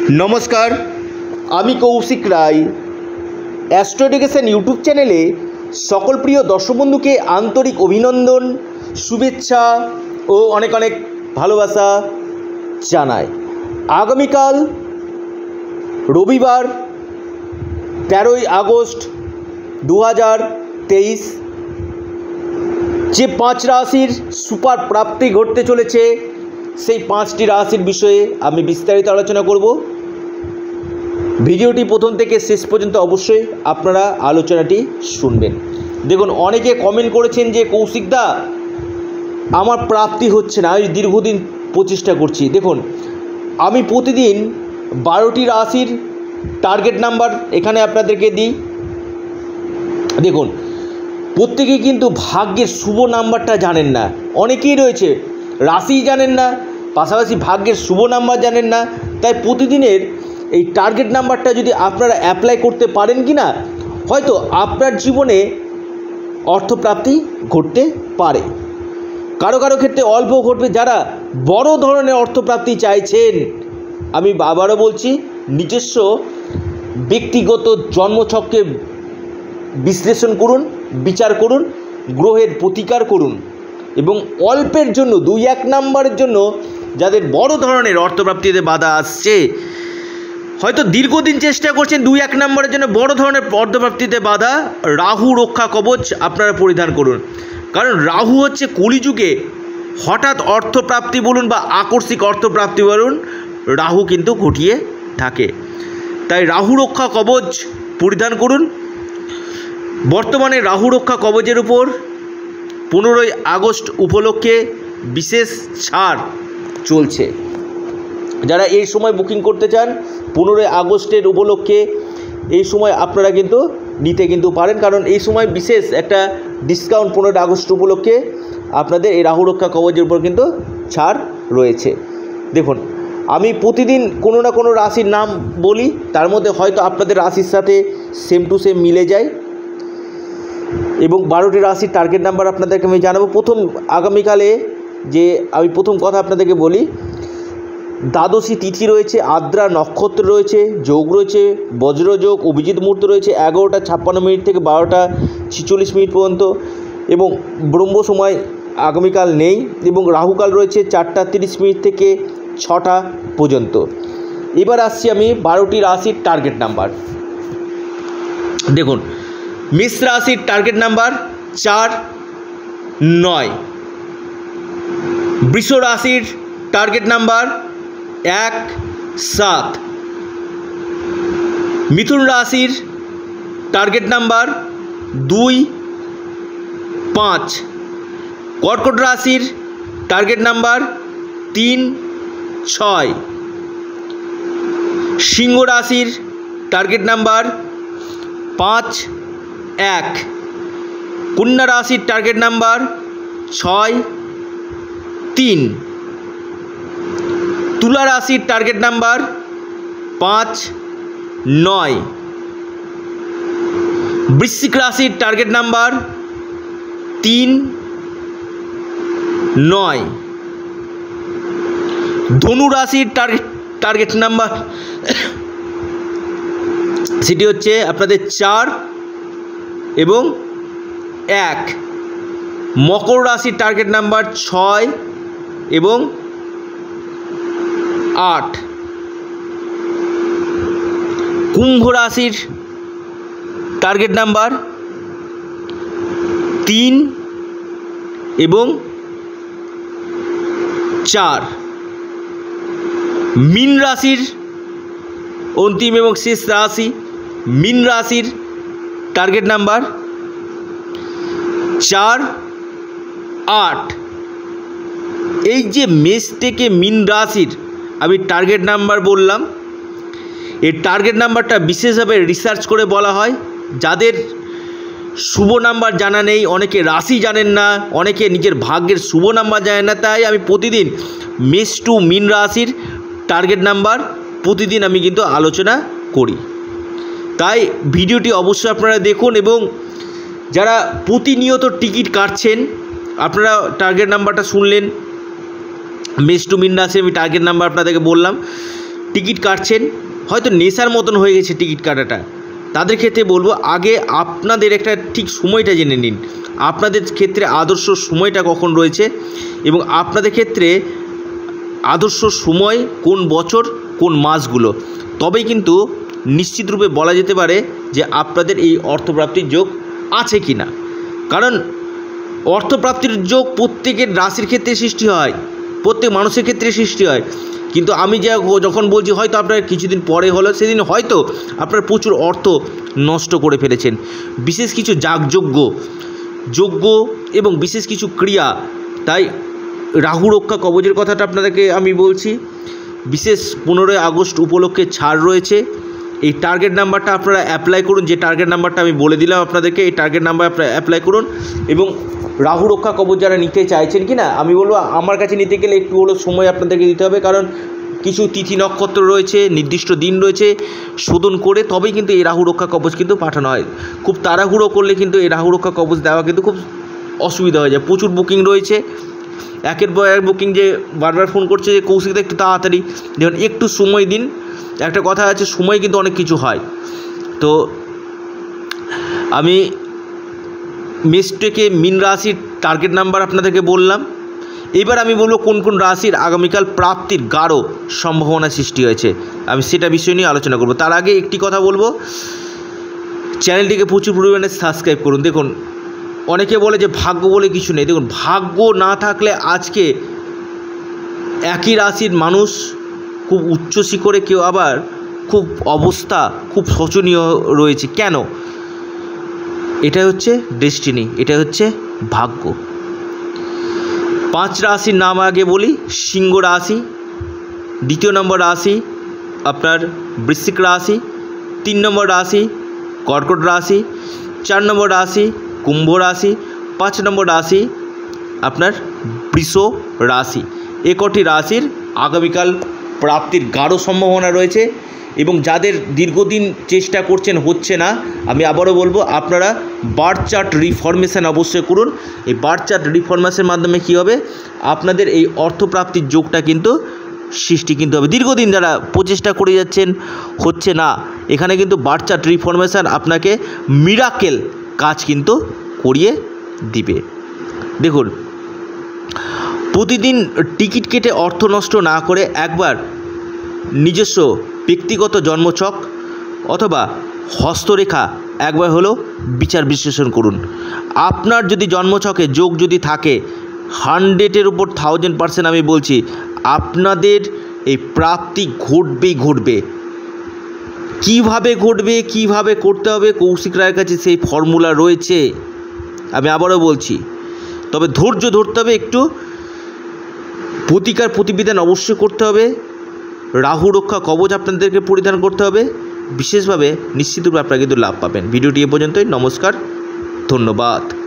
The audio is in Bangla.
नमस्कार आमी Kaushik Roy astro education YouTube चैनेले सकल प्रिय दर्शक बंधु के आंतरिक अभिनंदन शुभेच्छा और अनेक अनेक भालोबासा जानाई। आगामीकाल रविवार 13 आगस्ट 2023 जे 5 राशिर सुपार प्राप्ति घटते चलेছে সেই 5টি রাশির বিষয়ে আমি বিস্তারিত আলোচনা করব। ভিডিওটি প্রথম থেকে শেষ পর্যন্ত অবশ্যই আপনারা আলোচনাটি শুনবেন। দেখুন, অনেকে কমেন্ট করেছেন যে কৌশিক দা আমার প্রাপ্তি হচ্ছে না, আমি দীর্ঘদিন প্রচেষ্টা করছি। দেখুন, আমি প্রতিদিন 12টি রাশির টার্গেট নাম্বার এখানে আপনাদেরকে দিই। দেখুন, প্রত্যেকেই কিন্তু ভাগ্যের শুভ নাম্বারটা জানেন না, অনেকেই রয়েছে রাশি জানেন না, পাশাপাশি ভাগ্যের শুভ নাম্বার জানেন না। তাই প্রতিদিনের এই টার্গেট নাম্বারটা যদি আপনারা অ্যাপ্লাই করতে পারেন কি না, হয়তো আপনার জীবনে অর্থপ্রাপ্তি ঘটতে পারে। কারো কারো ক্ষেত্রে অল্প ঘটবে। যারা বড় ধরনের অর্থপ্রাপ্তি চাইছেন, আমি আবারও বলছি, নিজস্ব ব্যক্তিগত জন্মছককে বিশ্লেষণ করুন, বিচার করুন, গ্রহের প্রতিকার করুন এবং অল্পের জন্য 2-1 নাম্বারের জন্য যাদের বড় ধরনের অর্থপ্রাপ্তিতে বাধা আসছে, হয়তো দীর্ঘদিন চেষ্টা করছেন 2-1 নাম্বারের জন্য বড় ধরনের অর্থপ্রাপ্তিতে বাধা, রাহু রক্ষা কবচ আপনারা পরিধান করুন। কারণ রাহু হচ্ছে কলিযুগে হঠাৎ অর্থপ্রাপ্তি বলুন বা আকস্মিক অর্থপ্রাপ্তি বলুন, রাহু কিন্তু ঘটিয়ে থাকে। তাই রাহু রক্ষা কবচ পরিধান করুন। বর্তমানে রাহু রক্ষা কবচের উপর 15 আগস্ট উপলক্ষে বিশেষ ছাড় চলছে। যারা এই সময় বুকিং করতে চান 15 আগস্টের উপলক্ষে, এই সময় আপনারা কিন্তু নিতে কিন্তু পারেন। কারণ এই সময় বিশেষ একটা ডিসকাউন্ট 15 আগস্ট উপলক্ষে আপনাদের এই রাহু রক্ষা কবচের উপর কিন্তু ছাড় রয়েছে। দেখুন, আমি প্রতিদিন কোনো না কোনো রাশির নাম বলি, তার মধ্যে হয়তো আপনাদের রাশির সাথে সেম টু সেম মিলে যায় এবং 12টি রাশির টার্গেট নাম্বার আপনাদেরকে আমি জানাবো। প্রথম আগামীকালে যে আমি প্রথম কথা আপনাদেরকে বলি, দ্বাদশী তিথি রয়েছে, আদ্রা নক্ষত্র রয়েছে, যোগ রয়েছে, বজ্রযোগ, অভিজিৎ মুহূর্ত রয়েছে 11টা 56 মিনিট থেকে 12টা 46 মিনিট পর্যন্ত এবং ব্রহ্ম সময় আগামীকাল নেই এবং রাহুকাল রয়েছে 4টা 30 মিনিট থেকে 6টা পর্যন্ত। এবার আসছি আমি 12টি রাশির টার্গেট নাম্বার। দেখুন, মেষ রাশির টার্গেট নাম্বার 4, 9। বৃষ রাশির টার্গেট নাম্বার 1, 7। মিথুন রাশির টার্গেট নাম্বার 2, 5। কর্কট রাশির টার্গেট নাম্বার 3, 6। সিংহ রাশির টার্গেট নাম্বার 5, 1। কন্যা রাশির টার্গেট নাম্বার 6, 3। তুলা রাশির টার্গেট নাম্বার 5, 9। বৃশ্চিক রাশির টার্গেট নাম্বার 3, 9। ধনু রাশির টার্গেট নাম্বার সেটি হচ্ছে আপনাদের 4 এবং 1। মকর রাশির টার্গেট নাম্বার 6 এবং 8। কুম্ভ রাশির টার্গেট নাম্বার 3 এবং 4। মীন রাশির অন্তিম এবং শেষ রাশি, মীন রাশির টার্গেট নাম্বার 4, 8। এই যে মেষ থেকে মীন রাশির আমি টার্গেট নাম্বার বললাম, এই টার্গেট নাম্বারটা বিশেষভাবে রিসার্চ করে বলা হয়। যাদের শুভ নাম্বার জানা নেই, অনেকে রাশি জানেন না, অনেকে নিজের ভাগ্যের শুভ নাম্বার জানেন না, তাই আমি প্রতিদিন মেষ টু মীন রাশির টার্গেট নাম্বার প্রতিদিন আমি কিন্তু আলোচনা করি। তাই ভিডিওটি অবশ্যই আপনারা দেখুন এবং যারা প্রতিনিয়ত টিকিট কাটছেন, আপনারা টার্গেট নাম্বারটা শুনলেন, মেষ টু মীন রাশি আমি টার্গেট নাম্বার আপনাদেরকে বললাম। টিকিট কাটছেন, হয়তো নেশার মতন হয়ে গেছে টিকিট কাটাটা, তাদের ক্ষেত্রে বলবো আগে আপনাদের একটা ঠিক সময়টা জেনে নিন, আপনাদের ক্ষেত্রে আদর্শ সময়টা কখন রয়েছে এবং আপনাদের ক্ষেত্রে আদর্শ সময় কোন বছর কোন মাসগুলো, তবেই কিন্তু নিশ্চিতরূপে বলা যেতে পারে যে আপনাদের এই অর্থপ্রাপ্তির যোগ আছে কি না। কারণ অর্থপ্রাপ্তির যোগ প্রত্যেকের রাশির ক্ষেত্রে সৃষ্টি হয়, প্রত্যেক মানুষের ক্ষেত্রে সৃষ্টি হয়, কিন্তু আমি যখন বলছি হয়তো আপনার কিছুদিন পরে হলো, সেদিন হয়তো আপনার প্রচুর অর্থ নষ্ট করে ফেলেছেন। বিশেষ কিছু যোগ্য এবং বিশেষ কিছু ক্রিয়া, তাই রাহু রক্ষা কবচের কথাটা আপনাদেরকে আমি বলছি। বিশেষ 15ই আগস্ট উপলক্ষে ছাড় রয়েছে, এই টার্গেট নাম্বারটা আপনারা অ্যাপ্লাই করুন, যে টার্গেট নাম্বারটা আমি বলে দিলাম আপনাদেরকে, এই টার্গেট নাম্বার আপনারা অ্যাপ্লাই করুন। এবং রাহু রক্ষা কবচ যারা নিতে চাইছেন কি না, আমি বলবো আমার কাছে নিতে গেলে একটু হলো সময় আপনাদেরকে দিতে হবে, কারণ কিছু তিথি নক্ষত্র রয়েছে, নির্দিষ্ট দিন রয়েছে, শোধন করে তবেই কিন্তু এই রাহু রক্ষা কবচ কিন্তু পাঠানো হয়। খুব তাড়াহুড়ো করলে কিন্তু এই রাহু রক্ষা কবচ দেওয়া কিন্তু খুব অসুবিধা হয়ে যায়। প্রচুর বুকিং রয়েছে, একের পর এক বুকিং, যে বারবার ফোন করছে যে কৌশিকদা একটু তাড়াতাড়ি, যেমন একটু সময় দিন। একটা কথা আছে, সময় কিন্তু অনেক কিছু হয়। তো আমি মেষ থেকে মীন রাশির টার্গেট নাম্বার আপনাদেরকে বললাম। এবার আমি বলবো কোন কোন রাশির আগামীকাল প্রাপ্তির গাঢ় সম্ভাবনা সৃষ্টি হয়েছে, আমি সেটা বিষয় নিয়ে আলোচনা করব। তার আগে একটি কথা বলবো, চ্যানেলটিকে প্রচুর পরিমাণে সাবস্ক্রাইব করুন। দেখুন অনেকে বলে যে ভাগ্য বলে কিছু নেই, দেখুন ভাগ্য না থাকলে আজকে একই রাশির মানুষ খুব উচ্চ শিখরে, কেউ আবার খুব অবস্থা খুব শোচনীয় রয়েছে। কেন? এটা হচ্ছে ডেস্টিনি, এটা হচ্ছে ভাগ্য। 5 রাশির নাম আগে বলি। সিংহ রাশি, 2 নম্বর রাশি আপনার বৃশ্চিক রাশি, 3 নম্বর রাশি কর্কট রাশি, 4 নম্বর রাশি কুম্ভ রাশি, 5 নম্বর রাশি আপনার বৃষ রাশি। এই কটি রাশির আগামীকাল প্রাপ্তির গাঢ় সম্ভাবনা রয়েছে। এবং যাদের দীর্ঘদিন চেষ্টা করছেন হচ্ছে না, আমি আবারও বলবো আপনারা বার্থ চার্ট রিফরমেশন অবশ্যই করুন। এই বার্থ চার্ট রিফরমেশনের মাধ্যমে কী হবে, আপনাদের এই অর্থপ্রাপ্তির যোগটা কিন্তু সৃষ্টি কিন্তু হবে। দীর্ঘদিন যারা প্রচেষ্টা করে যাচ্ছেন হচ্ছে না, এখানে কিন্তু বার্থ চার্ট রিফরমেশন আপনাকে মিরাকেল কাজ কিন্তু করিয়ে দিবে। দেখুন প্রতিদিন টিকিট কেটে অর্থ নষ্ট না করে একবার নিজস্ব ব্যক্তিগত জন্মছক অথবা হস্তরেখা একবার হলো বিচার বিশ্লেষণ করুন। আপনার যদি জন্মছকে যোগ যদি থাকে 100-এর উপর 1000% আমি বলছি আপনাদের এই প্রাপ্তি ঘটবে। কিভাবে ঘটবে, কিভাবে করতে হবে, কৌশিক রায়ের কাছে সেই ফর্মুলা রয়েছে, আমি আবারও বলছি। তবে ধৈর্য ধরতে হবে, একটু প্রতিকার প্রতিবিধান অবশ্যই করতে হবে। রাহু রক্ষা কবচ আপনাদেরকে পরিধান করতে হবে, বিশেষভাবে নিশ্চিতরূপে আপনারা কিন্তু লাভ পাবেন। ভিডিওটি এ পর্যন্তই। নমস্কার, ধন্যবাদ।